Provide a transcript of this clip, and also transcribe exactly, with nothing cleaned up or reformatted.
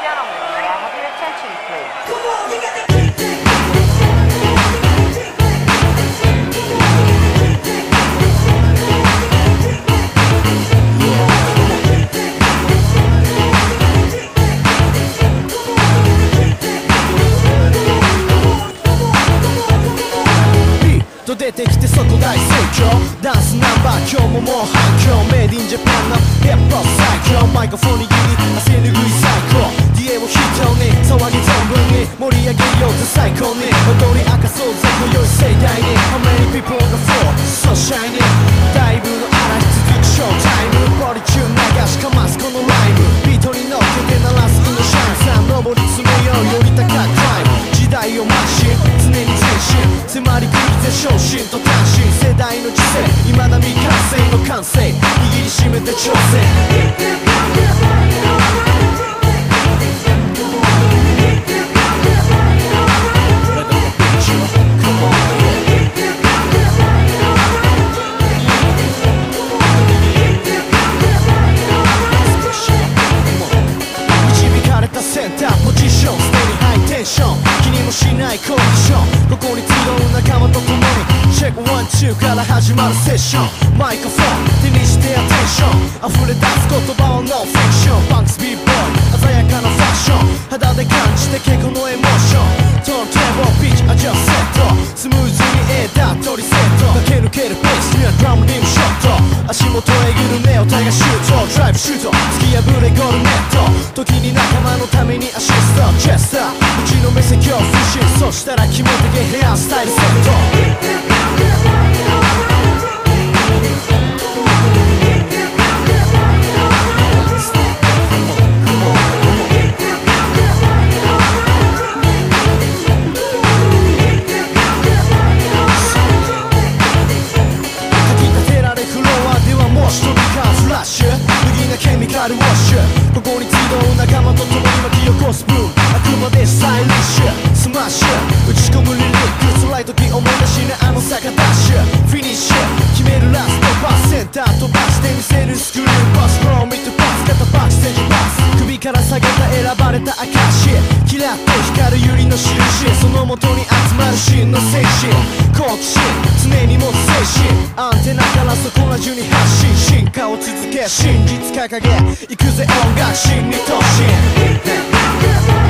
Gentlemen, may I have your attention, please? 出てきてそこ大盛況ダンスナンバー今日ももう反響メイディンジャパンのヒップホップ最強マイクフォン握り汗拭い最高 ディーエー を筆頭に騒ぎ存分に盛り上げようぜ最高に踊り明かそうぜ今宵盛大に How many people on the floor so shiny だいぶの嵐続くショータイムボディチューン流しかますこのライブビートに乗っけて鳴らすイノシャンさん上り詰めようより高くクライム時代を増し常に前進迫り来るぜ昇進と単身世代の時世未だ未完成の完成握りしめて挑戦導かれたセンターポジションすでにハイテンション気にもしないコンディションここに集う仲間と共にチェックワンツーから始まるセッションマイクフォン手にしてアテンション溢れ出す言葉をノンフィクションパンクスビーボーイ鮮やかなファッション肌で感じてけこのエモーショントーンテーブルピッチアジャスセットスムーズにエーダートリセット駆け抜けるペースにはドラムリムショット足元えぐる目をタイガシュートドライブシュート突き破れゴールネット時に仲間のためにアシストチェスターうちの目線恐怖心そしたら決めてけヘアスタイルセットケミカルウォッシュここに集う仲間と共に巻き起こすブームあくまでスタイリッシュスマッシュ打ち込むリリック辛い時思い出しなあの坂ダッシュフィニッシュ決めるラストパスセンター飛ばしてみせるスクリーンパスフローミットパス肩バックステージパス首から下げた選ばれた証キラッと光る百合の印その元に集まる真の精神好奇心常に持つ精神アンテナからそこら中に発信進化を続け真実掲げ行くぜ音楽心に突進